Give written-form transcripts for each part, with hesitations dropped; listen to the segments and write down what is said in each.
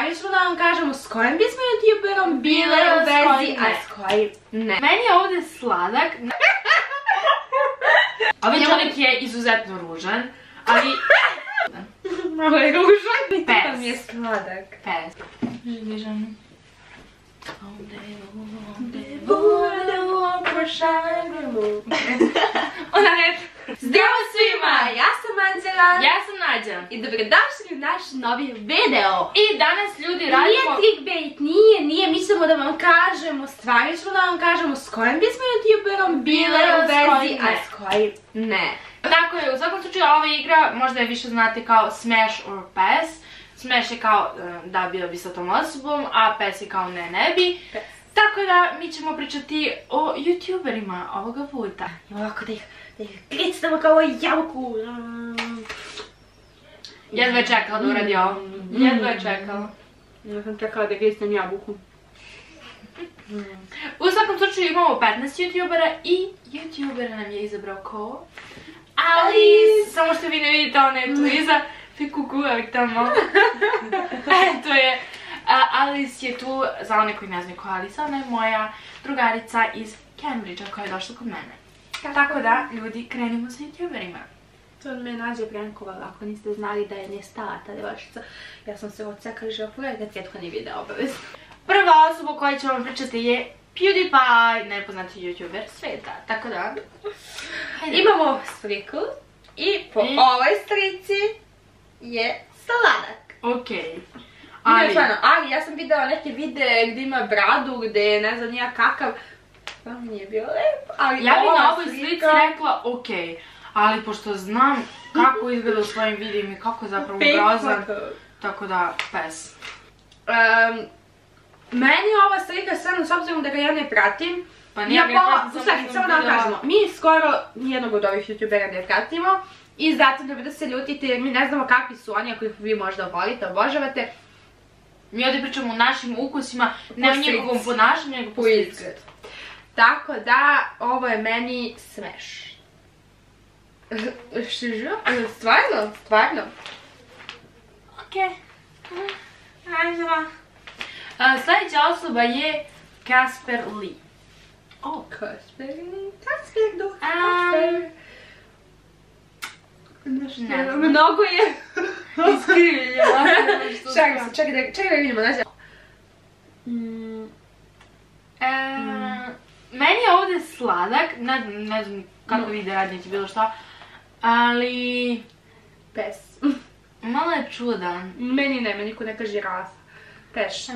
Zvanično da vam kažemo s kojim bismo youtuberom bile u vezi, a s kojim ne. Meni je ovdje sladak. Ovaj čovjek je izuzetno ružan, ali... Malo je ružan. Pes. Pa mi je sladak. Pes. Vižan. Ona ne... Zdravo svima, ja sam Anđela. Ja sam Nađa. I dobrodošli u naš novi video. I danas ljudi radimo... Nije clickbait, nije, mislimo da vam kažemo, stvarno da vam kažemo s kojim bismo youtuberom bile u vezi, a s kojim ne. Tako je, u svakom slučaju ova igra možda je više znate kao Smash or Pass. Smash je kao da bio bi sa tom osobom, a Pass je kao ne bi. Tako da mi ćemo pričati o youtuberima ovoga puta. I ovako da ih klicnemo kao jabuku. Jedva je čekala da uradi ovo. Jedva je čekala. Ja sam čekala da klicnem jabuku. U svakom slučaju imamo 15 youtubera i youtubera nam je izabrao ko? Alice! Samo što vi ne vidite, ona je tu iza. Fi kuku, ali tamo. To je... Alice je tu, za one koji ne znaju ko je Alice, ona je moja drugarica iz Cambridgea koja je došla kod mene. Tako da, ljudi, krenimo sa youtuberima. To me Nađe prankovala, ako niste znali da je nestala ta djevojčica. Ja sam se odsekala i želpura da cijetko nije video obavezno. Prva osoba o kojoj ću vam pričati je PewDiePie, najpoznatiji youtuber sveta. Tako da... Imamo sliku i po ovoj slici je sladak. Okej. Ali ja sam videla neke videe gdje ima bradu, gdje je ne znam nija kakav. Pa nije bio lep, ali ja bi na ovoj slici rekla okej. Ali pošto znam kako izgleda u svojim videima i kako je zapravo grozan, tako da pes. Meni je ova slika stvarno, s obzirom da ga ja ne pratim. Pa nije ga pratim, samo da vam kažemo. Mi skoro nijednog od ovih youtubera ne pratimo. I zato ne da se ljutite jer mi ne znamo kakvi su oni, ako ih vi možda volite, obožavate. Mi ovdje pričamo o našim ukusima, ne o njegovom ponašanju, nego po izgledu. Tako da, ovo je meni Smash. Stvarno, stvarno. Okej. Ajde. Sljedeća osoba je Casper Lee. Casper Lee, Casper do Casper. Mnogo je iskrivljenje. Čekaj da vidimo, znači. Meni je ovdje sladak, ne znam kako vide radnici bilo šta, ali... Pes. Malo je čudan. Meni ne, meni ko neka žirafa. Pes.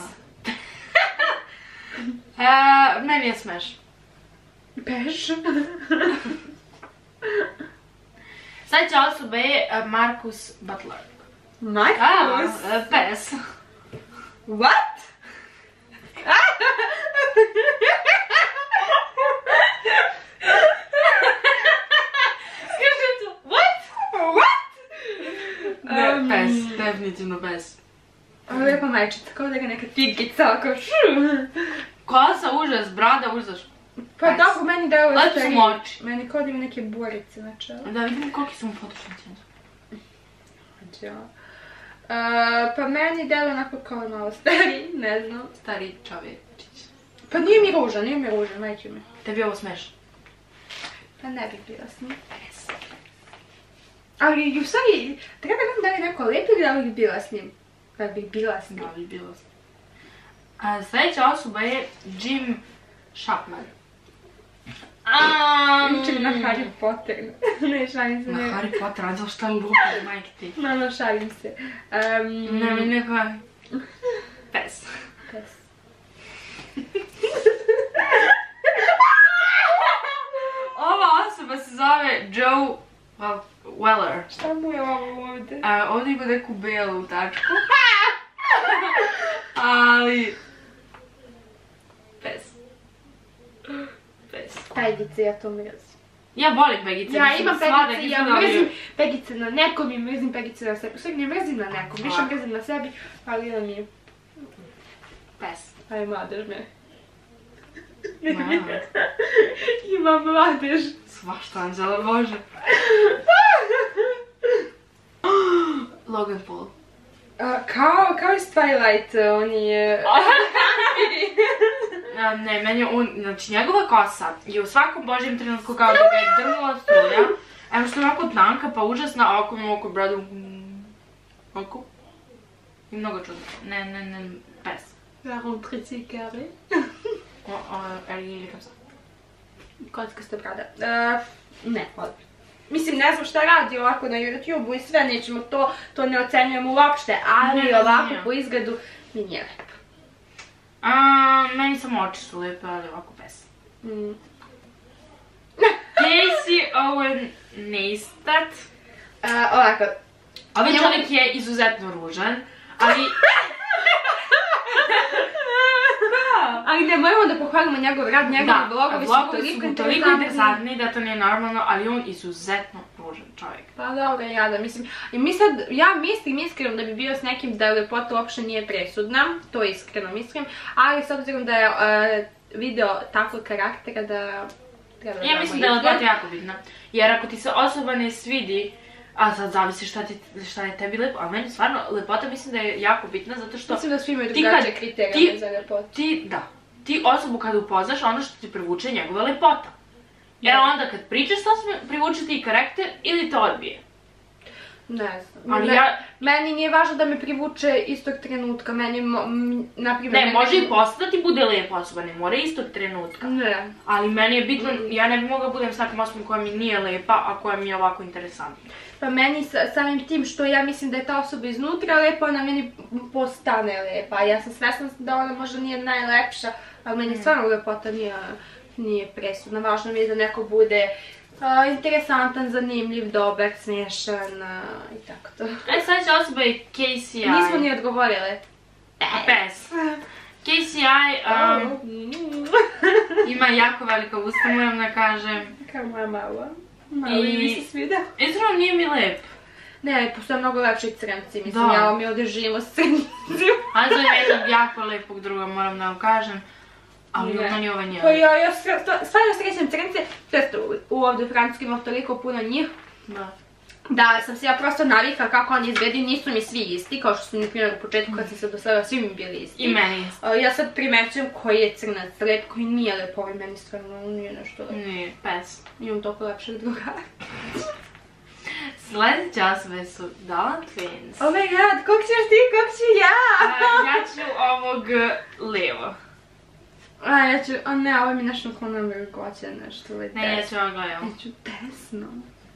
Meni je Smash. Peš. Sljedeća osoba je Marcus Butler. Marcus? Pes. What? Skaže to. What? Ne, pes. Definitivno pes. Lijepa majčica, kao da ga neka tigica, ako Kosa užas, brada užas. Pa dobro, meni da je ovo stariji. Moći. Meni kao da ima neke borice na čelu. Da vidimo koliki su mu potrošnici. Pa meni delo onako kao malo stariji, ne znam. Stari čovječić. Pa nije mi ružan, majke mi. Tebi ovo Smash? Pa ne bih bila s njim. Ali u stvari, treba nam da je neko lep ili da bih bila s njim? Da bih bila s njim. Da bih bila s njim. Sljedeća osoba je Jim Chapman. Liči na Harry Potter. Ne, šalim se. Na Harry Potter, a zašto je lupa, majke ti? Malo šalim se. Ne mi neko... Pes. Ova osoba se zove Joe Weller. Šta mu je ovo ovdje? Ovdje ima neku belu tačku. Ali... Pes. Pegice, ja to mrzim. Ja volim pegice. Ja imam pegice, ja mrzim pegice na nekom i mrzim pegice na sebi. Sve ne mrzim na nekom, više mrzim na sebi, ali on je... Pes. Aj, mladež me. Ima mladež. Svašta, Anđela, bože. Logan Paul. Kao iz Twilight, on je... Ne, meni je on, znači njegova kosa je u svakom božjem trenutku kao da ga je drnula struja. Evo što je ovako tanka, pa užasna, a oko ima oko bradu... Oko? I mnogo čudno. Ne, pes. La rentrée carré. Ili kam sad? Kocka ste brada. Ne, odbor. Mislim, ne znam šta radi ovako na YouTube-u i sve, nećemo to ne ocenjujemo uopšte, ali ovako po izgledu mi nije lepo. Meni samo oči su lepe, ali ovako pes. Casey Owen Neistat. Ovako. Ovaj čovjek je izuzetno ružan, ali... Ali ne, moramo da pohvalimo njegov rad, njegovi vlogovi su toliko interesantni da to nije normalno, ali on izuzetno ružan čovjek. Pa dobro, jada, mislim. Ja mislim iskreno da bi bio s nekim da lepota uopšte nije presudna, to iskreno mislim, ali s obzirom da je video takvog karaktera da treba da ja mislim da je lepota jako bitna, jer ako ti se osoba ne svidi, a sad zavisi šta je tebi lepo, a meni stvarno lepota mislim da je jako bitna zato što... Mislim da svi imaju drugačije kriterije za lepotu. Ti osobu kada upoznaš, ono što ti privuče je njegova lepota. Jer onda kad pričaš to privuče ti i karakter ili te odbije. Ne znam. Meni nije važno da me privuče istog trenutka, meni, naprimjer... Ne, može i posle da ti bude lepa osoba, ne mora istog trenutka. Ne. Ali meni je bitno, ja ne bi mogla budem s takom osobom koja mi nije lepa, a koja mi je ovako interesantna. Pa meni samim tim što ja mislim da je ta osoba iznutra lepa, ona meni postane lepa. Ja sam svesna da ona možda nije najlepša, ali meni stvarno lepota nije presudna. Važno mi je da neko bude interesantan, zanimljiv, dobar, smiješan i tako to. Sljedeća osoba je Casey I. Nismo ni odgovorile. Pes. Casey I ima jako velika usta, moram da kažem. Kao moja mala. Malo mi se sviđa. Iskreno nije mi lep. Ne, postoje mnogo lepši crnci, mislim, ja mi ovdje živimo s crncima. Ali zovem jednog jako lepog druga, moram da vam kažem. Ali meni ovaj nije. Pa ja stvarno srećem crnce, ovdje u Francusku ima toliko puno njih. Da sam se ja prosto navikla kako oni izgledaju, nisu mi svi isti, kao što su mi primjer u početku kad sam se dostavila, svi mi bili isti. I meni isti. Ja sad primećujem koji je crnac lep, koji nije lep, ovaj meni stvarno nije nešto lep. Nije, pes. Imam toliko lepšeg druga. Sljedeće osobe su Dawn Twins. Oh my god, kog ćeš ti, kog ću ja? Ja ću ovog levo. Ja ću, ne, ovo mi nešto ko nam vrgoće, nešto ili desno. Ne, ja ću ovog levo. Ja ću desno.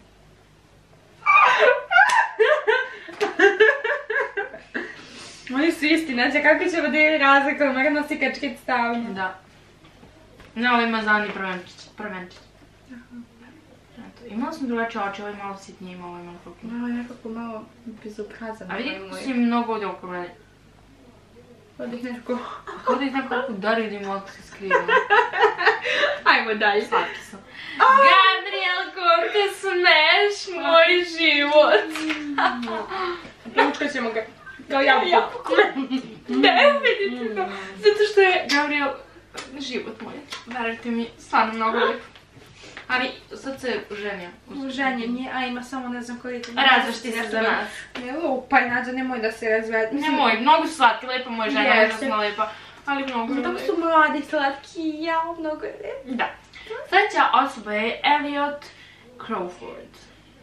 Oni su isti, znači kako ćemo da je razlika, moramo si kačkit stavno. Da. Ne, ovo ima zadnji prvenčić. Imala sam drugačije oči, ovo je malo sitnije, ovo je malo krupnije. Ovo je nekako malo bezobrazan. A vidi si mnogo ovdje oko mene. Kao da ih nekako... Kao da ih nekako udarili ako se skrivamo. Ajmo dalje. Slatki su. Gabriel, te smeš moj život. Poučkat ćemo ga. Kao jabuku. Definitivno. Zato što je Gabriel život moj. Verujte mi, stvarno mnogo lijepo. Ali sad se ženio. Ženjen je, a ima samo ne znam koliko... Razvršti se za nas. Ne lupaj, Nađa, nemoj da se razvedi. Nemoj, mnogo su slatki, lepa moja žena, užasno lepa. Ali mnogo je lepa. Tako su mladi, slatki, jao, mnogo je lepa. Da. Sljedeća osoba je Elliot Crawford.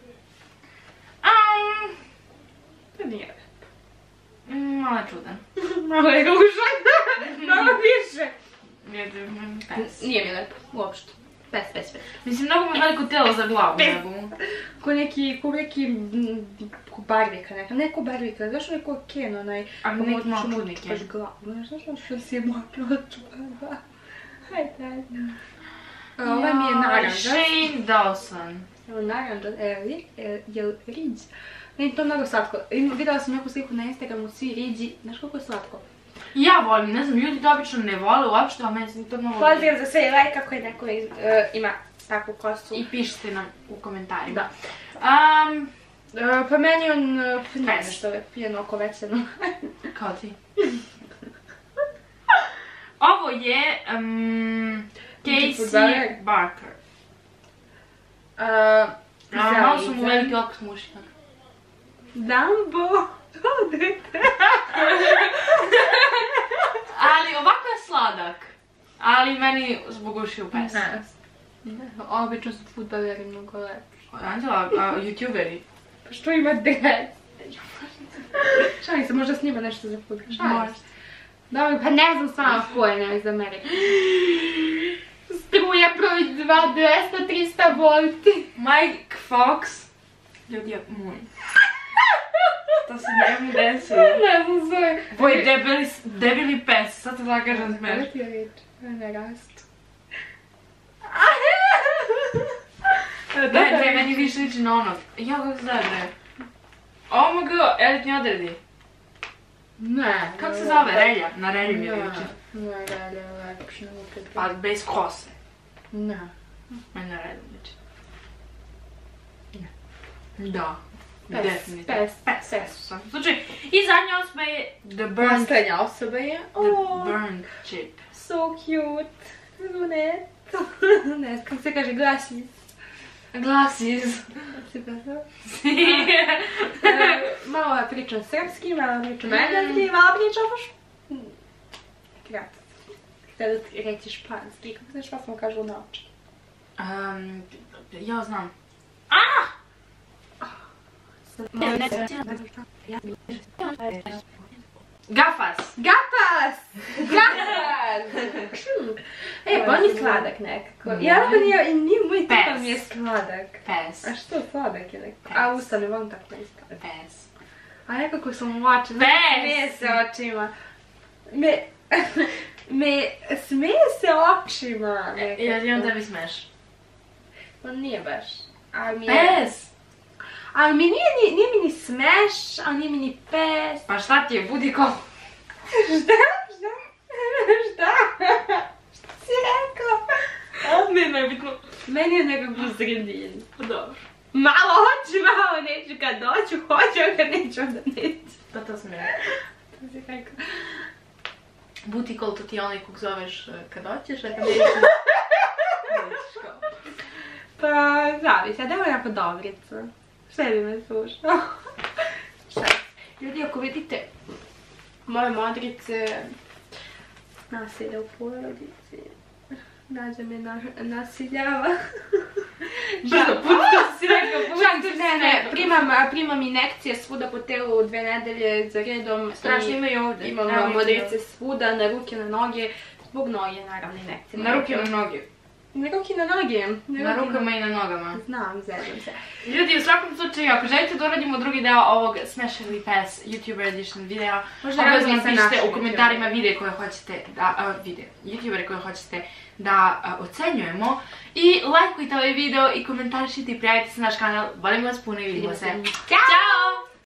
To nije lepo. Malo je čudan. Malo je ružan. Malo više. Pes. Nije mi lepo, uopšte. Pes. Mislim, mnogo mi veliko telo za glavu. Ko neki Barbika neka, neko Barbika, znaš neko Ken, onaj... A neki malo čudni Ken. Baš glavu, znaš što si je mokro čuva. Hajde. Ovaj mi je naranđa. Shane Dawson. Evo naranđa, je riđ. Meni to mnogo slatko. Videla sam neku sliku na Instagramu, svi riđi, znaš koliko je slatko? Ja volim, ne znam, ljudi to obično ne vole uopšte, a meni se to mnogo... Pozdrav za sve i like kako je neko ima takvu kosu. I pišite nam u komentarima. Da. Pa meni on nije nešto lepijeno oko većeno. Kao ti. Ovo je Casey Barker. Malo su mu veliki okus mušljak. Dumbo! Ali ovako je sladak. Ali meni zbog ušiju pes. Ne, obično su fudbaleri mnogo lepši. Anđela, a youtuberi? Pa što ima dres? Šalim se, možda snima nešto za fudbal. Možda. Dobro, pa ne znam stvarno ko je, ne iz Amerike. Struja broj 2, 200-300 volti. Mike Fox. Ljudi, moj. To se njemu desilo. Ne znam zove. Ovo je debili pes, sad to da kažem smeš. Kako ti je reći? Ne rastu. Ne, meni više liči na ono. Ja kako se zove, bre? Oh my god, Elit mi odredi. Ne. Kako se zove? Relja? Na relju mi je liči. Ne, relja je lepša. Pa bez kose. Ne. Meni na relju liči. Da. Pes, Definitivno. pes. U svakom slučaju. I zadnja osoba je The Burnt. Poslednja osoba je... The Burnt Chip. So cute. Lunet. Ne znam kako se kaže, glasis. Glasses. Si glasao? Si. Malo ja pričam srpski, malo pričam engleski, malo pričam baš... Kratko. Htjela ti reći španski, kako se španski kažu na oči? Ja znam. Gafas. Gapas! Gapas! E, pa on je sladak nekako. Ja nije moj tipa mi je sladak. Pes. A što sladak je nekako? A usta ne volim tako ne iskada. Pes. A nekako sam u očima. Pes! Smije se očima. Me smije se očima. I onda mi smeš. On nije baš. Ali mi je... Pes! Ali mi nije mi ni smeš, a nije mi ni pes. Pa šta ti je, budi ko? Šta si rekao? Ne, nebitno. Meni je nekako u sredini. Dobro. Malo hoću, malo neću. Kad doću, hoću, a kad neću, onda neću. Pa to sam rekao. To si rekao. Butikol, to ti je onaj kog zoveš kad hoćeš, a kad nećeš... nećeš kao. Pa, zavisi, a da je onako dobrica. Sve bi me slušao. Šta? Ljudi, ako vidite moje modrice, nasilja u porodici, Nađa me nasiljava. Brzo, puto si rekao, Ne, primam injekcije svuda po telu 2 nedelje za redom. Strašno imaju ovdje. Imam modrice svuda, na ruke, na noge, zbog noge naravno injekcije. Na ruke i na noge. Na ruke i na noge. Na rukama i na nogama. Znam, zezam se. Ljudi, u svakom slučaju, ako želite da uradimo drugi deo ovog Smash ili Pass YouTuber Edition videa, obavezno pišite u komentarima videe koje hoćete da, YouTubere koje hoćete da ocenjujemo. I lajkujte ovaj video i komentarišite i prijavite se na naš kanal. Volim vas puno i vidimo se. Ćao!